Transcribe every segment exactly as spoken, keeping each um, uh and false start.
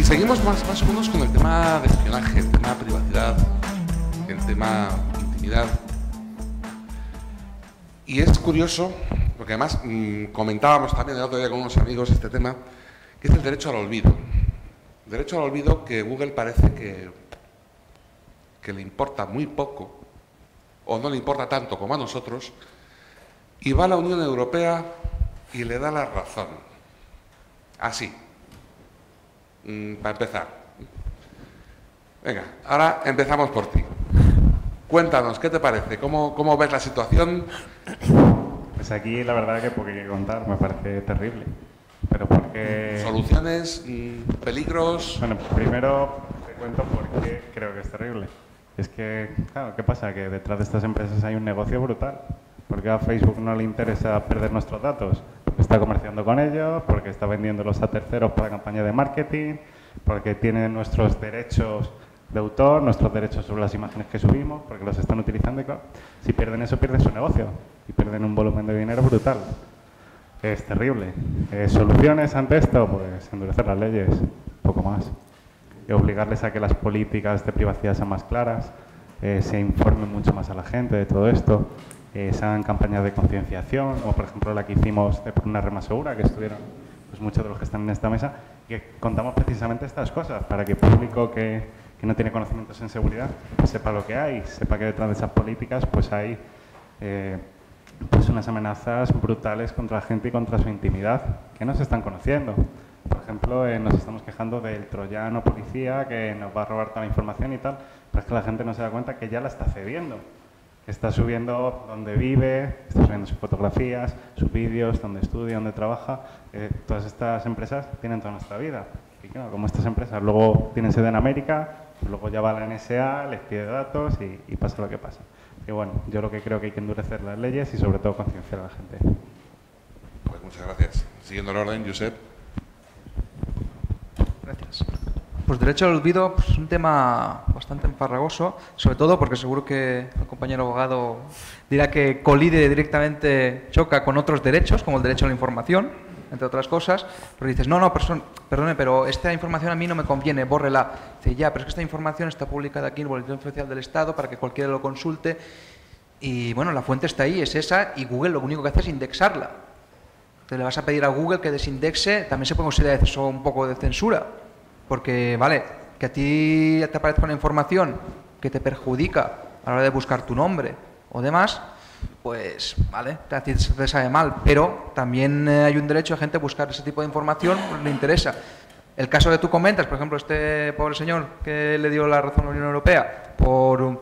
seguimos más, más o menos con el tema de espionaje, el tema de privacidad, el tema de intimidad. Y es curioso, porque además mmm, comentábamos también el otro día con unos amigos este tema, que es el derecho al olvido. El derecho al olvido que Google parece que, que le importa muy poco, o no le importa tanto como a nosotros, y va a la Unión Europea y le da la razón. Así. Mm, para empezar. Venga, ahora empezamos por ti. Cuéntanos, ¿qué te parece? ¿Cómo, cómo ves la situación? Pues aquí la verdad que poco hay que contar, me parece terrible. Pero porque... ¿Soluciones? ¿Peligros? Bueno, primero te cuento por qué creo que es terrible. Es que, claro, ¿qué pasa? Que detrás de estas empresas hay un negocio brutal. Porque a Facebook no le interesa perder nuestros datos. Porque está comerciando con ellos, porque está vendiéndolos a terceros para campaña de marketing, porque tiene nuestros derechos de autor, nuestros derechos sobre las imágenes que subimos, porque los están utilizando y claro, si pierden eso, pierden su negocio y pierden un volumen de dinero brutal. Es terrible. Eh, ¿Soluciones ante esto? Pues endurecer las leyes, poco más. Y obligarles a que las políticas de privacidad sean más claras, eh, se informen mucho más a la gente de todo esto, eh, se hagan campañas de concienciación, como por ejemplo la que hicimos de Por una red más segura, que estuvieron pues, muchos de los que están en esta mesa, y que contamos precisamente estas cosas, para que el público que, que no tiene conocimientos en seguridad pues, sepa lo que hay, sepa que detrás de esas políticas pues hay eh, pues unas amenazas brutales contra la gente y contra su intimidad, que no se están conociendo. Por ejemplo, eh, nos estamos quejando del troyano policía que nos va a robar toda la información y tal, pero es que la gente no se da cuenta que ya la está cediendo. Está subiendo dónde vive, está subiendo sus fotografías, sus vídeos, dónde estudia, dónde trabaja. Eh, todas estas empresas tienen toda nuestra vida. Y claro, como estas empresas luego tienen sede en América, pues luego ya va la N S A, les pide datos y, y pasa lo que pasa. Y bueno, yo lo que creo que hay que endurecer las leyes y sobre todo concienciar a la gente. Pues muchas gracias. Siguiendo el orden, Josep. Gracias. Pues derecho al olvido es pues, un tema bastante emfarragoso, sobre todo porque seguro que el compañero abogado dirá que colide directamente, choca con otros derechos, como el derecho a la información, entre otras cosas, pero dices, no, no, person, perdone, pero esta información a mí no me conviene, bórrela. Dice, ya, pero es que esta información está publicada aquí en el Boletín Oficial del Estado para que cualquiera lo consulte y, bueno, la fuente está ahí, es esa, y Google lo único que hace es indexarla. Te le vas a pedir a Google que desindexe, también se puede considerar eso un poco de censura. Porque, vale, que a ti te aparezca una información que te perjudica a la hora de buscar tu nombre o demás, pues, vale, a ti te sabe mal. Pero también hay un derecho a gente a buscar ese tipo de información, pues le interesa. El caso que tú comentas, por ejemplo, este pobre señor que le dio la razón a la Unión Europea por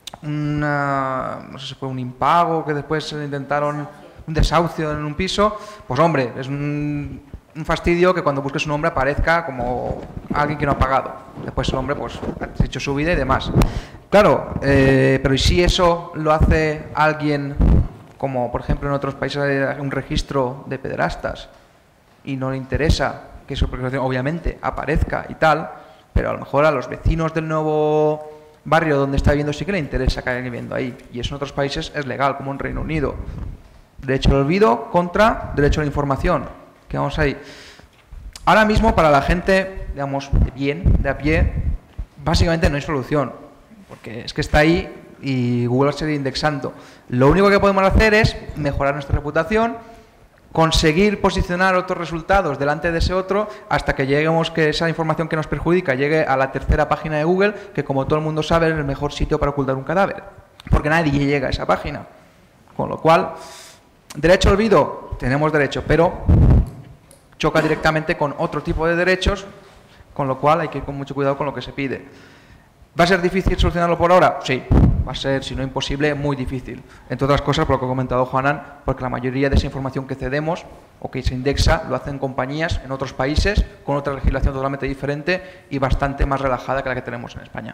una, no sé si fue un impago que después intentaron un desahucio en un piso, pues hombre, es un... un fastidio que cuando busques un hombre aparezca como alguien que no ha pagado. Después el hombre pues ha hecho su vida y demás. Claro, eh, pero ¿y si eso lo hace alguien como por ejemplo en otros países hay un registro de pederastas y no le interesa que su prescripción obviamente aparezca y tal, pero a lo mejor a los vecinos del nuevo barrio donde está viviendo sí que le interesa que haya viviendo ahí, y eso en otros países es legal, como en Reino Unido. Derecho al olvido contra derecho a la información, que vamos ahí. Ahora mismo para la gente, digamos, de bien, de a pie, básicamente no hay solución, porque es que está ahí y Google va a seguir indexando. Lo único que podemos hacer es mejorar nuestra reputación, conseguir posicionar otros resultados delante de ese otro hasta que lleguemos que esa información que nos perjudica llegue a la tercera página de Google, que como todo el mundo sabe es el mejor sitio para ocultar un cadáver, porque nadie llega a esa página. Con lo cual, derecho al olvido, tenemos derecho, pero choca directamente con otro tipo de derechos, con lo cual hay que ir con mucho cuidado con lo que se pide. ¿Va a ser difícil solucionarlo por ahora? Sí, va a ser, si no imposible, muy difícil. Entre otras cosas, por lo que ha comentado Juanan, porque la mayoría de esa información que cedemos o que se indexa lo hacen compañías en otros países con otra legislación totalmente diferente y bastante más relajada que la que tenemos en España.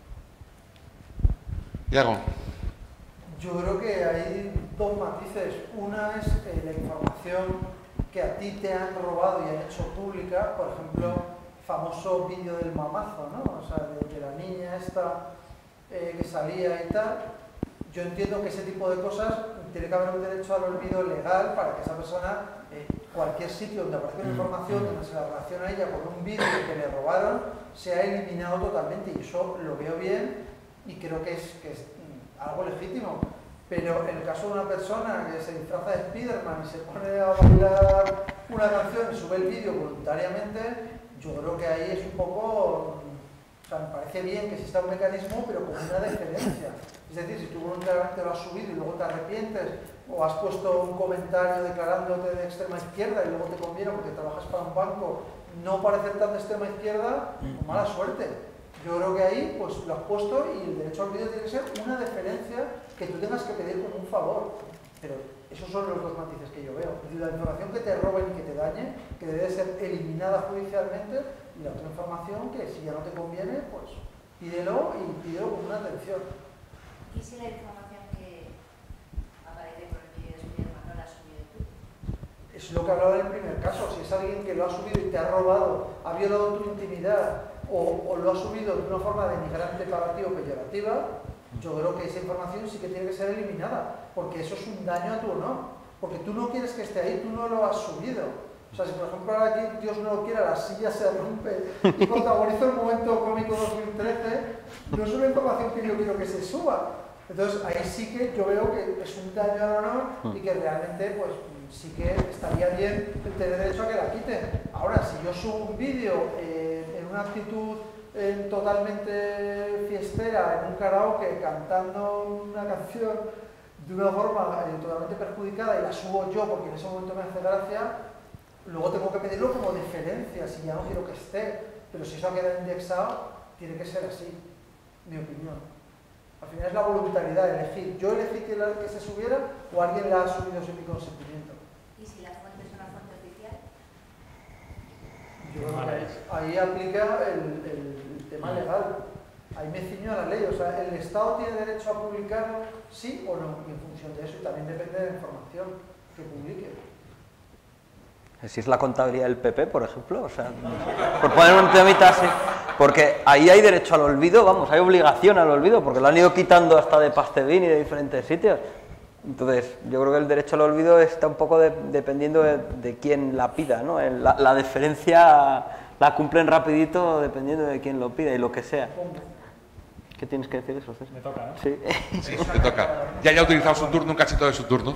Iago. Yo creo que hay dos matices. Una es eh, la información que a ti te han robado y han hecho pública, por ejemplo, famoso vídeo del mamazo, ¿no? O sea, de, de la niña esta eh, que salía y tal. Yo entiendo que ese tipo de cosas tiene que haber un derecho al olvido legal para que esa persona, eh, cualquier sitio donde aparezca una información donde se la relaciona a ella con un vídeo que le robaron, se ha eliminado totalmente, y eso lo veo bien y creo que es, que es algo legítimo. Pero en el caso de una persona que se disfraza de Spiderman y se pone a bailar una canción y sube el vídeo voluntariamente, yo creo que ahí es un poco... O sea, me parece bien que exista un mecanismo, pero con una deferencia. Es decir, si tú voluntariamente lo has subido y luego te arrepientes, o has puesto un comentario declarándote de extrema izquierda y luego te conviene porque trabajas para un banco no parecer tan de extrema izquierda, pues mala suerte. Yo creo que ahí pues lo has puesto y el derecho al vídeo tiene que ser una deferencia que tú tengas que pedir como un favor. Pero esos son los dos matices que yo veo. Es decir, la información que te roben y que te dañe, que debe ser eliminada judicialmente, y la otra información que si ya no te conviene, pues pídelo y pídelo con una atención. ¿Y si la información que aparece por el vídeo de Spiderman no la has subido tú? Es lo que hablaba del primer caso. Si es alguien que lo ha subido y te ha robado, ha violado tu intimidad o, o lo ha subido de una forma denigrante para ti o peyorativa, yo creo que esa información sí que tiene que ser eliminada, porque eso es un daño a tu honor, porque tú no quieres que esté ahí, tú no lo has subido. O sea, si por ejemplo ahora aquí, Dios no lo quiera, la silla se rompe y protagoniza el momento cómico dos mil trece, no es una información que yo quiero que se suba. Entonces ahí sí que yo veo que es un daño al honor y que realmente pues sí que estaría bien el tener derecho a que la quiten. Ahora, si yo subo un vídeo eh, en una actitud eh, totalmente fiestera, en un karaoke, cantando una canción de una forma eh, totalmente perjudicada y la subo yo porque en ese momento me hace gracia, luego tengo que pedirlo como deferencia, si ya no quiero que esté, pero si eso ha quedado indexado, tiene que ser así, mi opinión. Al final es la voluntariedad de elegir. Yo elegí que, la, que se subiera o alguien la ha subido sin mi consentimiento. ¿Y si la fuente es una fuente oficial? Yo creo que ahí, ahí aplica el, el, el tema legal. Ahí me ciño a la ley. O sea, ¿el Estado tiene derecho a publicarlo, sí o no? Y en función de eso, y también depende de la información que publique. Si es la contabilidad del P P, por ejemplo, o sea, por poner un temita así, porque ahí hay derecho al olvido, vamos, hay obligación al olvido, porque lo han ido quitando hasta de Pastebin y de diferentes sitios. Entonces, yo creo que el derecho al olvido está un poco de, dependiendo de, de quién la pida, ¿no? La, la deferencia la cumplen rapidito dependiendo de quién lo pida y lo que sea. ¿Qué tienes que decir de eso, César? Me toca, ¿no? Sí. Sí, te toca. Ya ya ha utilizado su turno, un cachito de su turno.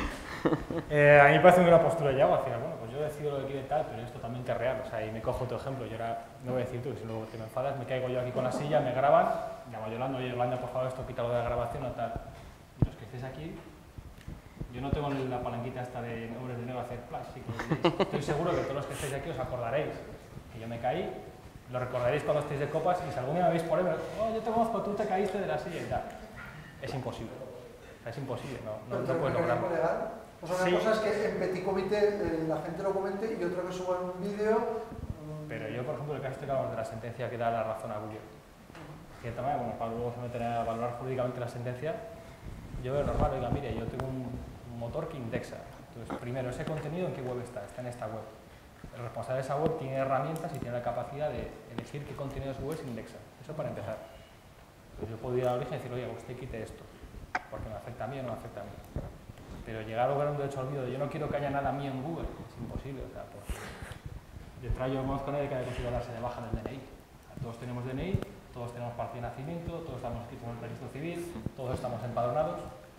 Eh, a mí me parece una postura ya, al final, bueno, pues yo decido lo que quiero y tal, pero esto también que es real, o sea, y me cojo tu ejemplo, yo ahora, no voy a decir tú, si luego te me enfadas, me caigo yo aquí con la silla, me graban, llamo a Yolanda, oye Yolanda, por favor, esto quítalo de la grabación o tal. Y los que estéis aquí, yo no tengo la palanquita esta de hombres de dinero a hacer flash, sí que estoy seguro que todos los que estéis aquí os acordaréis que yo me caí, lo recordaréis cuando estéis de copas y si algún día me veis por ahí, oh, yo te conozco, tú te caíste de la silla y tal. Es imposible, o sea, es imposible, no, no, no puedes lograrlo. O sea, una Sí. cosa es que en Petit Comité eh, la gente lo comente y otra que suban un vídeo. Um... Pero yo, por ejemplo, el caso este de la sentencia que da la razón a Google. De cierta manera, bueno, para luego se meter a valorar jurídicamente la sentencia, yo veo normal, oiga, mire, yo tengo un, un motor que indexa. Entonces, primero, ese contenido en qué web está, está en esta web. El responsable de esa web tiene herramientas y tiene la capacidad de elegir qué contenidos web se indexa. Eso para empezar. Entonces, yo puedo ir al origen y decir, oye, usted quite esto, porque me afecta a mí o no me afecta a mí. Pero llegar a lograr un derecho al olvido, yo no quiero que haya nada mío en Google, es imposible. O sea, porque detrás yo conozco a nadie que haya conseguido darse de baja del D N I. O sea, todos tenemos D N I, todos tenemos partida de nacimiento, todos estamos inscritos en el registro civil, todos estamos empadronados.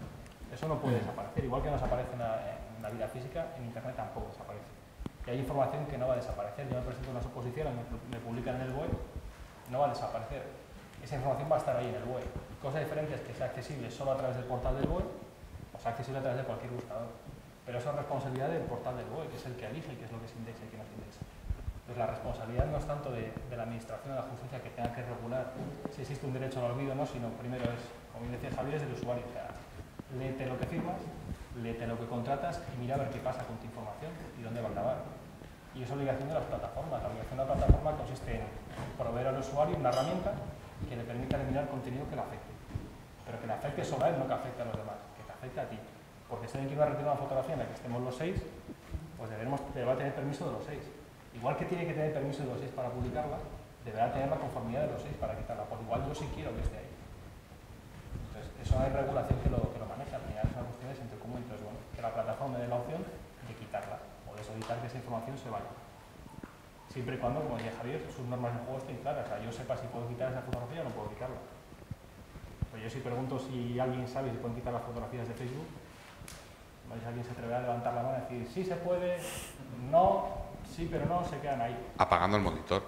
Eso no puede desaparecer, igual que nos aparece en la, en la vida física, en Internet tampoco desaparece. Y hay información que no va a desaparecer. Yo me presento en una suposición, me, me publican en el B O E, no va a desaparecer. Esa información va a estar ahí en el B O E. Cosa diferente es que sea accesible solo a través del portal del B O E, o sea, accesible a través de cualquier buscador. Pero eso es responsabilidad del portal del B O E, que es el que elige qué es lo que se indexa y qué no se indexa. Entonces la responsabilidad no es tanto de, de la administración de la justicia que tenga que regular si existe un derecho al olvido o no, sino primero es, como bien decía Javier, es del usuario. O sea, léete lo que firmas, léete lo que contratas y mira a ver qué pasa con tu información y dónde va a acabar. Y es obligación de las plataformas. La obligación de la plataforma consiste en proveer al usuario una herramienta que le permita eliminar contenido que le afecte. Pero que le afecte solo a él, no que afecte a los demás, que te afecte a ti. Porque si alguien quiere retirar una fotografía en la que estemos los seis, pues deberemos, deberá tener permiso de los seis. Igual que tiene que tener permiso de los seis para publicarla, deberá tener la conformidad de los seis para quitarla. Pues igual yo sí quiero que esté ahí. Entonces, eso no hay regulación que lo, que lo maneje. Al final es una cuestión de sentido común. Entonces, bueno, que la plataforma dé la opción de quitarla o de puedes evitar que esa información se vaya. Siempre y cuando, como decía Javier, sus normas de juego estén claras. O sea, yo sepa si puedo quitar esa fotografía o no puedo quitarla. Pues yo si pregunto si alguien sabe si pueden quitar las fotografías de Facebook, ¿vale? Si alguien se atreverá a levantar la mano y decir, sí se puede, no, sí pero no, se quedan ahí. Apagando el monitor.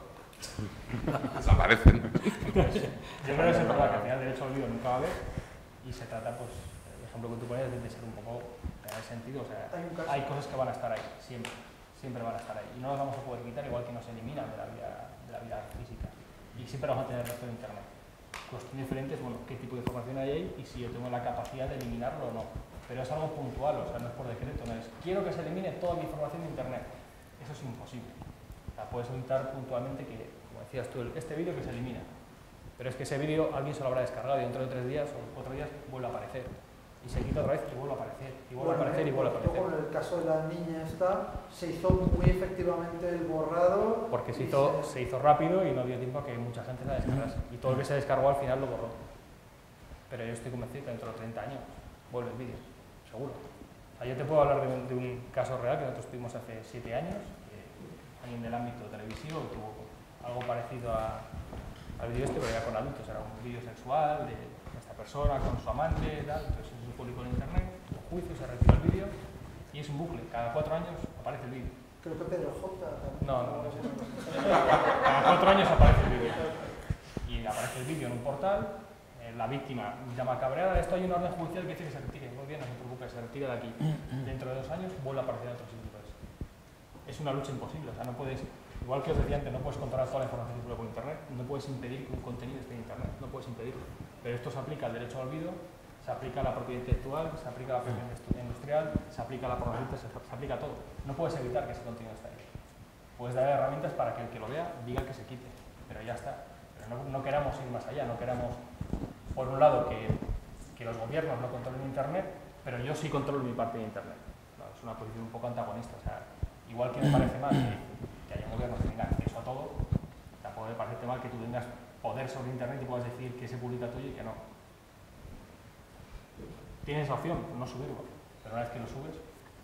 Desaparecen. Entonces, yo creo que es verdad que al final el derecho al olvido nunca va a haber y se trata, pues, el ejemplo que tú pones de ser un poco en ese sentido, o sea, hay cosas que van a estar ahí, siempre, siempre van a estar ahí y no las vamos a poder quitar igual que nos eliminan de la vida, de la vida física y siempre vamos a tener el resto de internet. Cuestión diferente es, bueno, qué tipo de información hay ahí y si yo tengo la capacidad de eliminarlo o no, pero es algo puntual, o sea, no es por decreto, no es quiero que se elimine toda mi información de internet, eso es imposible. O sea, puedes solicitar puntualmente que, como decías tú, este vídeo que se elimina, pero es que ese vídeo alguien se lo habrá descargado y dentro de tres días o cuatro días vuelve a aparecer. Y se quita otra vez y vuelve a aparecer, y vuelve bueno, a aparecer y vuelve a aparecer. Con el caso de la niña esta, se hizo muy efectivamente el borrado. Porque se hizo, se... se hizo rápido y no dio tiempo a que mucha gente la descargase. Y todo el que se descargó al final lo borró. Pero yo estoy convencido que dentro de treinta años vuelve el vídeo, seguro. O sea, yo te puedo hablar de un, de un caso real que nosotros tuvimos hace siete años, que alguien del ámbito televisivo tuvo algo parecido a, al vídeo este, pero ya con adultos. Era un vídeo sexual de esta persona con su amante y tal. Entonces, publicó en internet, un juicio, se retiró el vídeo y es un bucle, cada cuatro años aparece el vídeo. Creo que Pedro J. también. No, no, no es eso. Cada cuatro años aparece el vídeo. Y aparece el vídeo en un portal, eh, la víctima llama cabreada, esto hay una orden judicial que dice que se retire. Muy bien, no se preocupe, se retira de aquí. Dentro de dos años vuelve a aparecer en otros sitios. Es una lucha imposible, o sea, no puedes, igual que os decía antes, no puedes controlar toda la información que circula por internet, no puedes impedir que un contenido esté en internet, no puedes impedirlo. Pero esto se aplica al derecho al olvido, se aplica a la propiedad intelectual, se aplica a la propiedad industrial, se aplica a la pornografía, se, se aplica a todo. No puedes evitar que ese contenido esté ahí. Puedes dar herramientas para que el que lo vea diga que se quite, pero ya está. Pero no, no queramos ir más allá, no queramos, por un lado, que, que los gobiernos no controlen Internet, pero yo sí controlo mi parte de Internet. No, es una posición un poco antagonista. O sea, igual que me parece mal que, que haya un gobierno que tenga acceso a todo, tampoco me parece mal que tú tengas poder sobre Internet y puedas decir que se publica tuyo y que no. Tienes la opción, no subirlo, pero una vez que lo subes...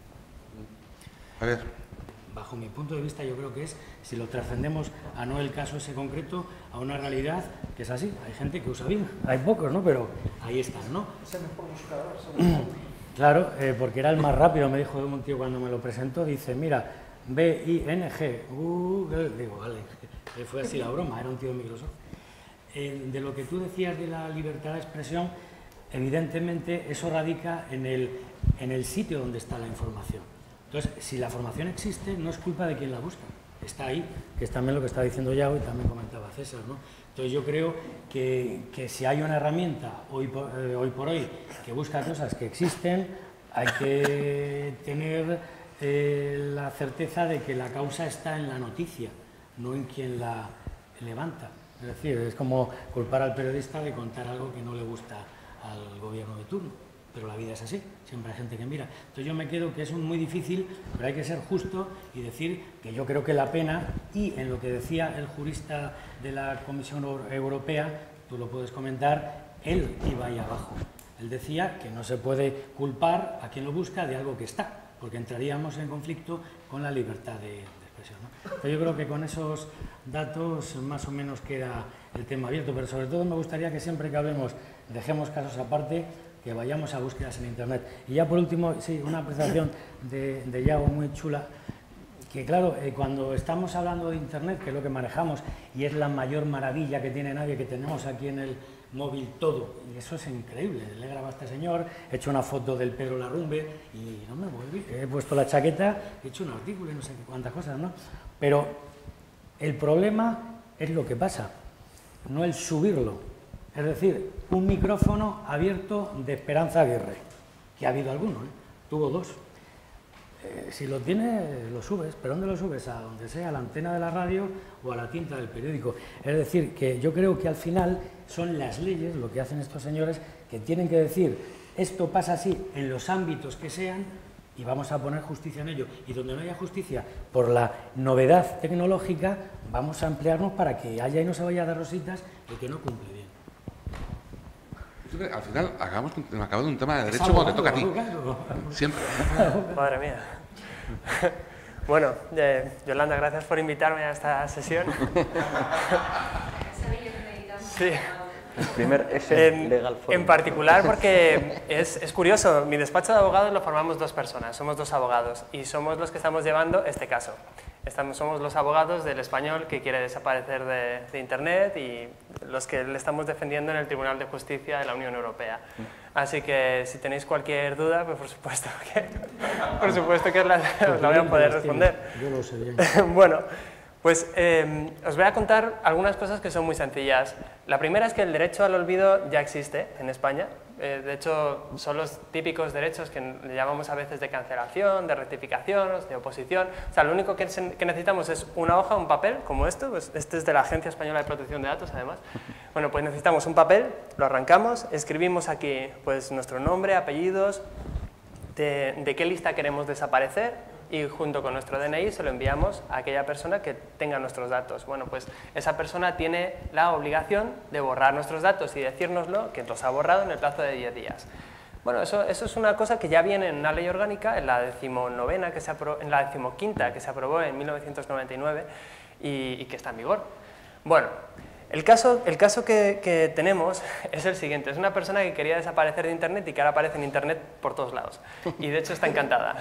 A ver. Bajo mi punto de vista yo creo que es, si lo trascendemos a no el caso ese concreto, a una realidad que es así. Hay gente que usa bien, hay pocos, ¿no? Pero ahí están, ¿no? Es el mejor buscador, seguro. Claro, eh, porque era el más rápido, me dijo un tío cuando me lo presentó, dice, mira, B I N G, Google, digo, vale, fue así la broma, era un tío de Microsoft. Eh, de lo que tú decías de la libertad de expresión, evidentemente eso radica en el, en el sitio donde está la información. Entonces, si la información existe, no es culpa de quien la busca, está ahí, que es también lo que está diciendo Yago y también comentaba César, ¿no? Entonces yo creo que, que si hay una herramienta hoy por, eh, hoy por hoy que busca cosas que existen, hay que tener eh, la certeza de que la causa está en la noticia, no en quien la levanta. Es decir, es como culpar al periodista de contar algo que no le gusta al gobierno de turno, pero la vida es así, siempre hay gente que mira. Entonces yo me quedo que es muy difícil, pero hay que ser justo y decir que yo creo que la pena, y en lo que decía el jurista de la Comisión Europea, tú lo puedes comentar, él iba ahí abajo. Él decía que no se puede culpar a quien lo busca de algo que está, porque entraríamos en conflicto con la libertad de, de expresión, ¿no? Pero yo creo que con esos datos más o menos queda el tema abierto, pero sobre todo me gustaría que siempre que hablemos dejemos casos aparte, que vayamos a búsquedas en Internet. Y ya por último, sí, una apreciación de, de Yago muy chula, que claro, eh, cuando estamos hablando de Internet, que es lo que manejamos, y es la mayor maravilla que tiene nadie, que tenemos aquí en el móvil todo, y eso es increíble. Le he grabado a este señor, he hecho una foto del Pedro Larrumbe, y no me voy, he puesto la chaqueta, he hecho un artículo y no sé cuántas cosas, ¿no? Pero el problema es lo que pasa, no el subirlo. Es decir, un micrófono abierto de Esperanza Aguirre, que ha habido alguno, ¿eh? Tuvo dos. Eh, si lo tienes, lo subes, pero ¿dónde lo subes? A donde sea, a la antena de la radio o a la tinta del periódico. Es decir, que yo creo que al final son las leyes, lo que hacen estos señores, que tienen que decir, esto pasa así en los ámbitos que sean, y vamos a poner justicia en ello. Y donde no haya justicia, por la novedad tecnológica, vamos a emplearnos para que haya y no se vaya a dar rositas el que no cumple bien. Al final acabamos acabamos de un tema de derecho como te toca a ti. Siempre. Madre mía. Bueno, eh, Yolanda, gracias por invitarme a esta sesión. Sí. El primer S en, Legal Forum. En particular porque es, es curioso, mi despacho de abogados lo formamos dos personas, somos dos abogados y somos los que estamos llevando este caso. Estamos, somos los abogados del español que quiere desaparecer de, de Internet y los que le estamos defendiendo en el Tribunal de Justicia de la Unión Europea. Así que si tenéis cualquier duda, pues por supuesto que, por supuesto que os la, os la voy a poder responder. Yo lo sé bien. Bueno, pues eh, os voy a contar algunas cosas que son muy sencillas. La primera es que el derecho al olvido ya existe en España. Eh, de hecho, son los típicos derechos que le llamamos a veces de cancelación, de rectificación, de oposición. O sea, lo único que, se, que necesitamos es una hoja, un papel, como esto. Pues este es de la Agencia Española de Protección de Datos, además. Bueno, pues necesitamos un papel, lo arrancamos, escribimos aquí pues, nuestro nombre, apellidos, de, de qué lista queremos desaparecer, y junto con nuestro D N I se lo enviamos a aquella persona que tenga nuestros datos. Bueno, pues esa persona tiene la obligación de borrar nuestros datos y decírnoslo que los ha borrado en el plazo de diez días. Bueno, eso, eso es una cosa que ya viene en una ley orgánica, en la decimonovena, que se aprobó, en la decimoquinta, que se aprobó en mil novecientos noventa y nueve y, y que está en vigor. Bueno, el caso, el caso que, que tenemos es el siguiente. Es una persona que quería desaparecer de Internet y que ahora aparece en Internet por todos lados. Y de hecho está encantada.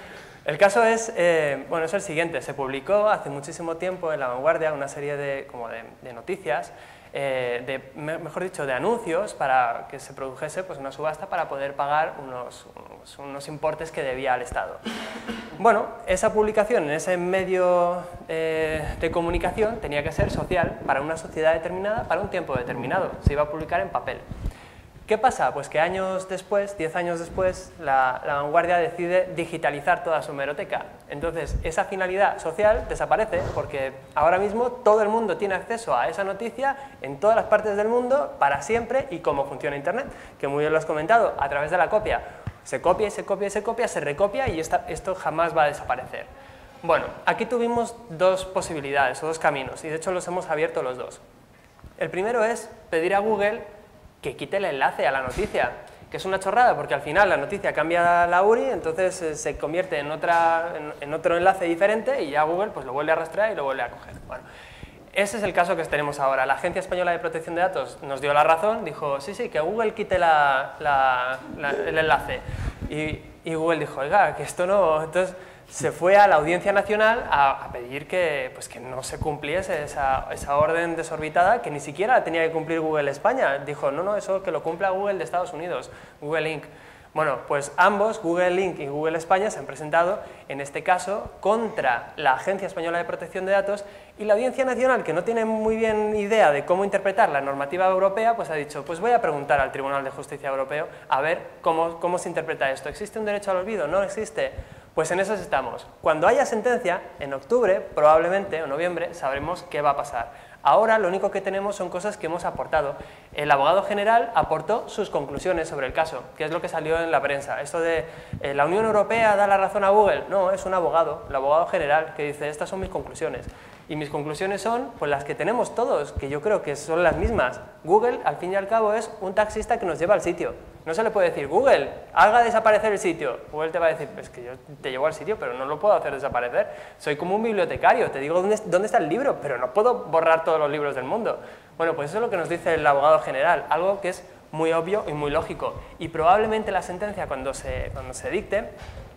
El caso es, eh, bueno, es el siguiente. Se publicó hace muchísimo tiempo en La Vanguardia una serie de, como de, de noticias, eh, de, mejor dicho, de anuncios para que se produjese pues, una subasta para poder pagar unos, unos, unos importes que debía al Estado. Bueno, esa publicación en ese medio eh, de comunicación tenía que ser social para una sociedad determinada, para un tiempo determinado. Se iba a publicar en papel. ¿Qué pasa? Pues que años después, diez años después, la, la Vanguardia decide digitalizar toda su hemeroteca. Entonces, esa finalidad social desaparece porque ahora mismo todo el mundo tiene acceso a esa noticia en todas las partes del mundo para siempre y cómo funciona Internet, que muy bien lo has comentado, a través de la copia. Se copia y se copia y se copia, se recopia y esta, esto jamás va a desaparecer. Bueno, aquí tuvimos dos posibilidades o dos caminos y de hecho los hemos abierto los dos. El primero es pedir a Google que quite el enlace a la noticia, que es una chorrada porque al final la noticia cambia la U R I, entonces eh, se convierte en, otra, en, en otro enlace diferente y ya Google pues, lo vuelve a rastrear y lo vuelve a coger. Bueno, ese es el caso que tenemos ahora. La Agencia Española de Protección de Datos nos dio la razón, dijo, sí, sí, que Google quite la, la, la, el enlace. Y, y Google dijo, oiga, que esto no... Entonces, se fue a la Audiencia Nacional a, a pedir que, pues, que no se cumpliese esa, esa orden desorbitada que ni siquiera la tenía que cumplir Google España. Dijo, no, no, eso que lo cumpla Google de Estados Unidos, Google incorporated. Bueno, pues ambos, Google incorporated y Google España, se han presentado, en este caso, contra la Agencia Española de Protección de Datos y la Audiencia Nacional, que no tiene muy bien idea de cómo interpretar la normativa europea, pues ha dicho, pues voy a preguntar al Tribunal de Justicia Europeo a ver cómo, cómo se interpreta esto. ¿Existe un derecho al olvido? ¿No existe? Pues en eso estamos. Cuando haya sentencia, en octubre, probablemente, o noviembre, sabremos qué va a pasar. Ahora lo único que tenemos son cosas que hemos aportado. El abogado general aportó sus conclusiones sobre el caso, que es lo que salió en la prensa. Esto de eh, la Unión Europea da la razón a Google. No, es un abogado, el abogado general, que dice, estas son mis conclusiones. Y mis conclusiones son pues, las que tenemos todos, que yo creo que son las mismas. Google, al fin y al cabo, es un taxista que nos lleva al sitio. No se le puede decir, Google, haga desaparecer el sitio. Google te va a decir, pues que yo te llevo al sitio, pero no lo puedo hacer desaparecer. Soy como un bibliotecario, te digo dónde, dónde está el libro, pero no puedo borrar todos los libros del mundo. Bueno, pues eso es lo que nos dice el abogado general, algo que es muy obvio y muy lógico. Y probablemente la sentencia, cuando se, cuando se dicte,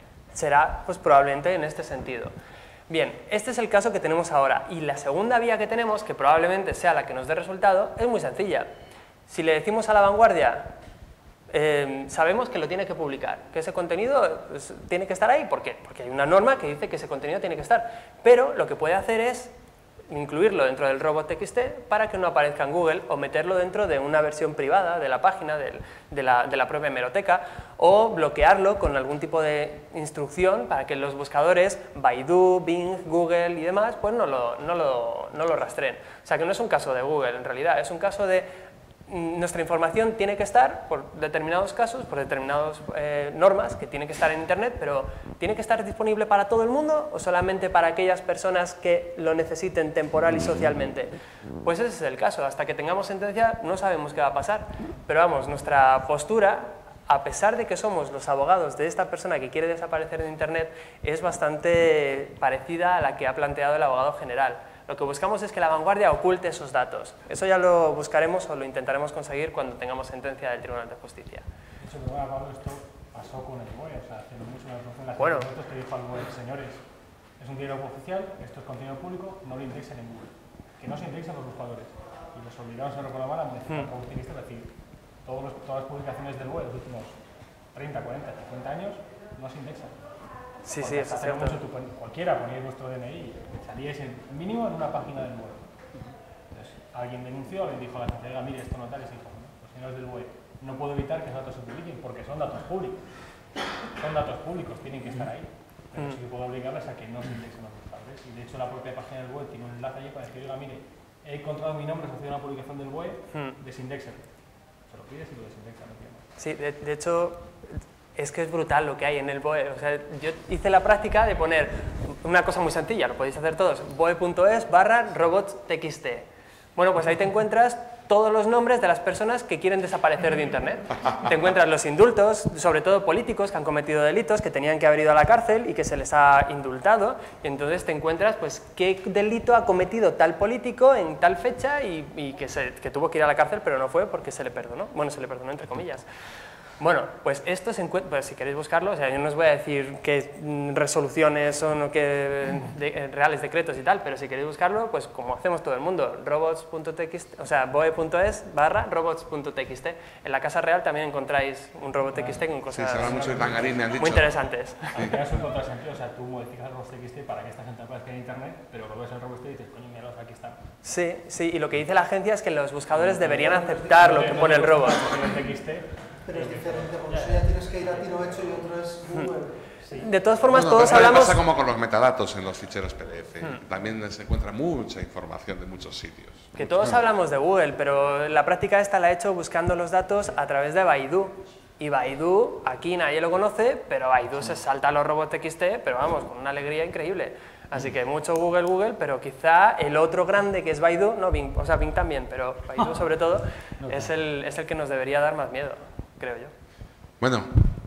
será pues probablemente en este sentido. Bien, este es el caso que tenemos ahora. Y la segunda vía que tenemos, que probablemente sea la que nos dé resultado, es muy sencilla. Si le decimos a La Vanguardia, Eh, sabemos que lo tiene que publicar, que ese contenido pues, tiene que estar ahí, ¿por qué? Porque hay una norma que dice que ese contenido tiene que estar, pero lo que puede hacer es incluirlo dentro del robot.txt para que no aparezca en Google o meterlo dentro de una versión privada de la página, de, de, la, de la propia hemeroteca, o bloquearlo con algún tipo de instrucción para que los buscadores Baidu, Bing, Google y demás pues no lo, no lo, no lo rastreen. O sea que no es un caso de Google en realidad, es un caso de nuestra información tiene que estar, por determinados casos, por determinadas eh, normas, que tiene que estar en Internet, pero ¿tiene que estar disponible para todo el mundo o solamente para aquellas personas que lo necesiten temporal y socialmente? Pues ese es el caso. Hasta que tengamos sentencia no sabemos qué va a pasar, pero vamos, nuestra postura a pesar de que somos los abogados de esta persona que quiere desaparecer de Internet, es bastante parecida a la que ha planteado el abogado general. Lo que buscamos es que la vanguardia oculte esos datos. Eso ya lo buscaremos o lo intentaremos conseguir cuando tengamos sentencia del Tribunal de Justicia. De hecho, pero, Pablo, esto pasó con el B O E, o sea, hace mucho en las bueno. documentos que dijo al B O E, señores, es un dinero oficial, esto es contenido público, no lo indexen en Google. Que no se indexen los buscadores. Y los obligados a reclamar a modificar Hmm. como tiene que decir, todos los, todas las publicaciones del B O E de los últimos treinta, cuarenta, cincuenta años no se indexan. Sí, Porque sí, eso es hace cierto. mucho tú, cualquiera poníais vuestro D N I y salíais en, mínimo en una página del B O E. Entonces, alguien denunció, alguien dijo a la agencia, oiga, mire, esto no tal, y se dijo, no, los señores del B O E, no puedo evitar que esos datos se publiquen porque son datos públicos. Son datos públicos, tienen que estar ahí. Pero sí que puedo obligarles a que no se indexen los buscadores. Y de hecho la propia página del B O E tiene un enlace allí para decir, oiga, mire, he encontrado mi nombre asociado a una publicación del B O E, desindéxelo. Se lo pides y lo desindexa, no entiendo. Sí, de, de hecho, es que es brutal lo que hay en el B O E. O sea, yo hice la práctica de poner una cosa muy sencilla, lo podéis hacer todos, boe.es barra robots.txt. Bueno, pues ahí te encuentras todos los nombres de las personas que quieren desaparecer de Internet. Te encuentras los indultos, sobre todo políticos que han cometido delitos, que tenían que haber ido a la cárcel y que se les ha indultado. Y entonces te encuentras, pues, qué delito ha cometido tal político en tal fecha y, y que, se, que tuvo que ir a la cárcel, pero no fue porque se le perdonó. Bueno, se le perdonó entre comillas. Bueno, pues esto se encuentra, pues si queréis buscarlo, o sea, yo no os voy a decir qué mm, resoluciones son o qué de, eh, reales decretos y tal, pero si queréis buscarlo, pues como hacemos todo el mundo, robots.txt, o sea, boe.es barra robots.txt. En la Casa Real también encontráis un robot.txt con cosas Sí, se habla mucho de Tangarín, me han dicho. muy interesantes. Al final es un contrasentido, o sea, tú modificas el robots.txt para que esta gente aparezca en Internet, pero luego ves el robots.txt y dices, coño, míralos, aquí están. Sí, sí, y lo que dice la agencia es que los buscadores deberían aceptar lo que pone el robot. Pero es diferente, porque eso ya tienes que ir a tiro hecho y otro es Google. De todas formas, Bueno, todos también hablamos... pasa como con los metadatos en los ficheros P D F. Hmm. También se encuentra mucha información de muchos sitios. Que todos hablamos de Google, pero la práctica esta la he hecho buscando los datos a través de Baidu. Y Baidu, aquí nadie lo conoce, pero Baidu se salta a los robots.txt, pero vamos, con una alegría increíble. Así que mucho Google, Google, pero quizá el otro grande que es Baidu, no Bing, o sea, Bing también, pero Baidu sobre todo, es el, es el que nos debería dar más miedo, creo yo. Bueno,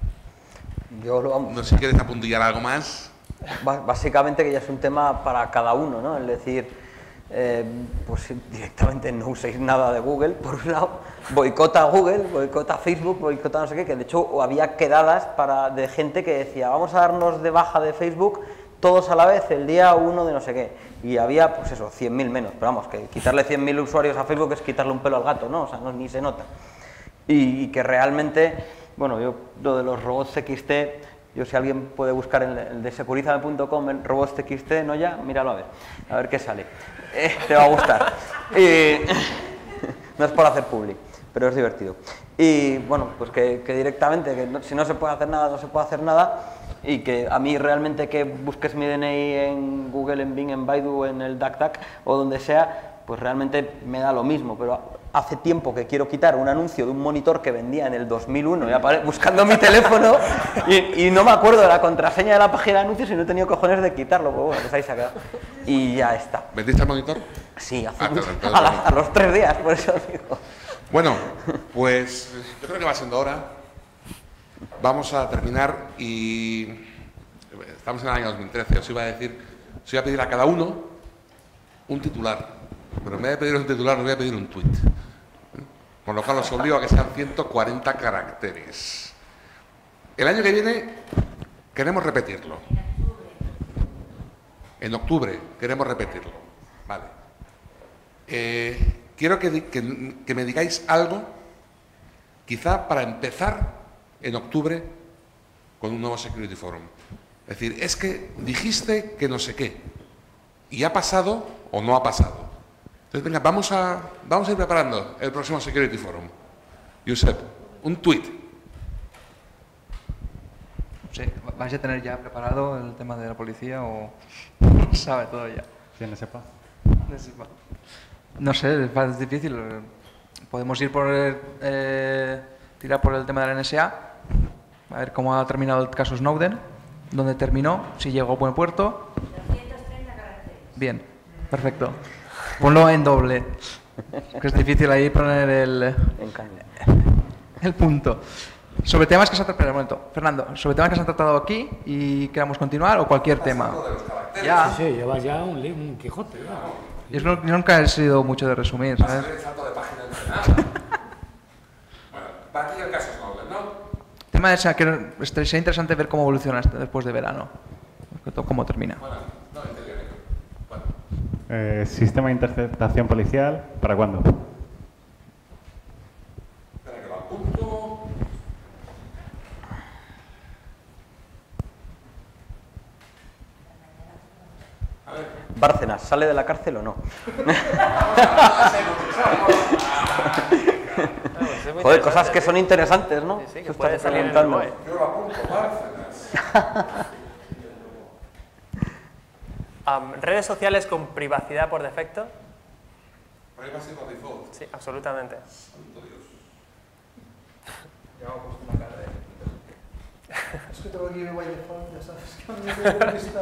Yo lo, no sé si quieres apuntillar algo más. básicamente que ya es un tema para cada uno, ¿no? Es decir, eh, pues directamente no uséis nada de Google, por un lado, boicota a Google, boicota a Facebook, boicota no sé qué, que de hecho había quedadas para, de gente que decía, vamos a darnos de baja de Facebook todos a la vez el día uno de no sé qué, y había, pues eso, cien mil menos, pero vamos, que quitarle cien mil usuarios a Facebook es quitarle un pelo al gato, ¿no? O sea, no, ni se nota. Y, y que realmente, bueno, yo lo de los robots.txt, yo si alguien puede buscar en el de securizame punto com en robots.txt, no ya, míralo a ver, a ver qué sale. Eh, te va a gustar. Y, no es por hacer public, pero es divertido. Y bueno, pues que, que directamente, que no, si no se puede hacer nada, no se puede hacer nada, y que a mí realmente que busques mi D N I en Google, en Bing, en Baidu, en el DuckDuck o donde sea, pues realmente me da lo mismo, pero hace tiempo que quiero quitar un anuncio de un monitor que vendía en el dos mil uno y apare- buscando mi teléfono y, y no me acuerdo de la contraseña de la página de anuncios y no he tenido cojones de quitarlo, pues bueno, pues ahí se ha quedado. Y ya está. ¿Vendiste el monitor? Sí, hace Ah, mucho- claro, entonces a, la- no. a los tres días, por eso digo. Bueno, pues yo creo que va siendo hora. Vamos a terminar y estamos en el año dos mil trece. Os iba a decir, os iba a pedir a cada uno un titular, pero en vez de pedir un titular, os voy a pedir un tuit. Con lo cual os obligo a que sean ciento cuarenta caracteres. El año que viene queremos repetirlo. En octubre queremos repetirlo. Vale. Eh, quiero que, di- que- que me digáis algo, quizá para empezar en octubre con un nuevo Security Forum. Es decir, es que dijiste que no sé qué, y ha pasado o no ha pasado. Entonces, venga, vamos a, vamos a ir preparando el próximo Security Forum. Josep, un tuit. Sí, ¿vais a tener ya preparado el tema de la policía o no sabe todo ya? ¿Quién no sepa? No sepa. No sé, es difícil. Podemos ir por el, eh, tirar por el tema de la N S A, a ver cómo ha terminado el caso Snowden, dónde terminó, si llegó a buen puerto. doscientos treinta caracteres. Bien, perfecto. Ponlo en doble, que es difícil ahí poner el, En caña. el punto. Sobre temas que se han tratado, un momento, Fernando, sobre temas que se han tratado aquí y queramos continuar o cualquier tema. Ya. Sí, sí, llevas ya un, li- un Quijote. Ya. Yo no- yo nunca he sido mucho de resumir, Va a ¿sabes? ser el salto de página de nada. Bueno, para ti el caso Snowden, ¿no? El tema es que este- sería interesante ver cómo evoluciona esto después de verano, cómo termina. Bueno, no, en serio, Nico. Bueno, Eh, sistema de interceptación policial, ¿para cuándo? espera que lo apunto. A ver. Bárcenas, ¿sale de la cárcel o no? Joder, cosas que son interesantes, ¿no? Sí, sí, que Tú puede estás salir en el preguntando. B O E. Yo lo apunto, Bárcenas. Am, redes sociales con privacidad por defecto. Privacy by default. Sí, absolutamente. Santo Dios. Es que tengo aquí by default, ya sabes que a mí me gusta.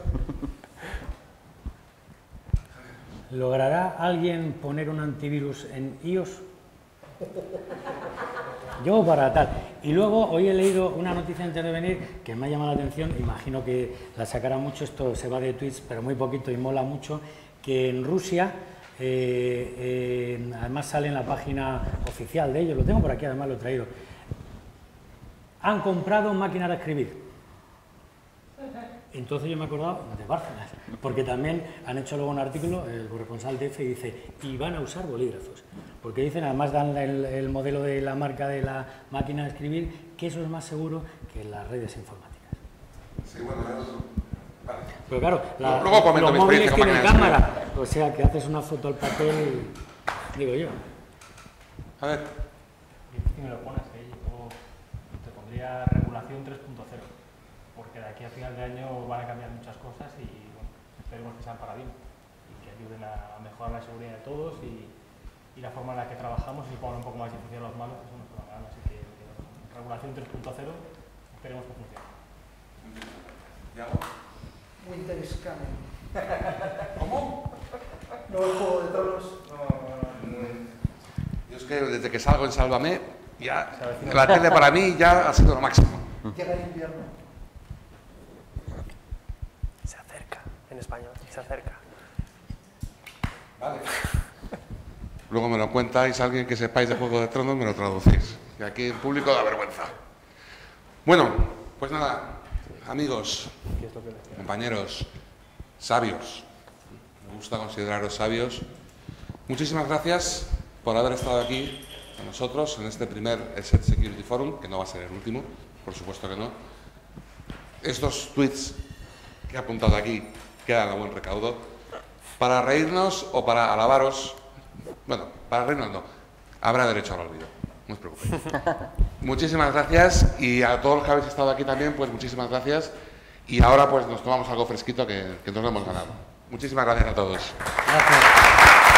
¿Logrará alguien poner un antivirus en iOS? Yo para tal. Y luego hoy he leído una noticia antes de venir que me ha llamado la atención, imagino que la sacará mucho, esto se va de tweets, pero muy poquito y mola mucho, que en Rusia, eh, eh, además sale en la página oficial de ellos, lo tengo por aquí, además lo he traído, han comprado máquinas de escribir. Entonces yo me he acordado de Bárcenas, porque también han hecho luego un artículo, el corresponsal de F dice, y van a usar bolígrafos, porque dicen, además dan el, el modelo de la marca de la máquina de escribir, que eso es más seguro que las redes informáticas. Sí, bueno, eso. Vale. Pero claro, la- Luego comento los mi móviles experiencia con tienen máquinas de cámara, o sea que haces una foto al papel, digo yo. A ver. Si me lo pones ahí, yo te pondría regulación tres punto cero, porque de aquí a final de año van a cambiar muchas cosas y bueno, esperemos que sean para bien y que ayuden a mejorar la seguridad de todos y, y la forma en la que trabajamos y pongan un poco más difícil a los malos, eso nos va a ganar. Así que eh, regulación tres punto cero, esperemos que funcione. ¿Yago? Winter is coming. ¿Cómo? No el juego de tronos. Yo es que desde que salgo en Sálvame, ya la tele para mí ya ha sido lo máximo. Llega el invierno. Se acerca, en español, se acerca. Vale. Luego me lo cuentáis, alguien que sepáis de Juego de Tronos, me lo traducís. Que aquí en público da vergüenza. Bueno, pues nada, amigos, compañeros, sabios. Me gusta consideraros sabios. Muchísimas gracias por haber estado aquí con nosotros en este primer ESET Security Forum, que no va a ser el último, por supuesto que no. Estos tweets que he apuntado aquí quedan a buen recaudo. Para reírnos o para alabaros, bueno, para reírnos no, habrá derecho al olvido, no os preocupéis. Muchísimas gracias y a todos los que habéis estado aquí también, pues muchísimas gracias. Y ahora pues nos tomamos algo fresquito que, que nos lo hemos ganado. Muchísimas gracias a todos. Gracias.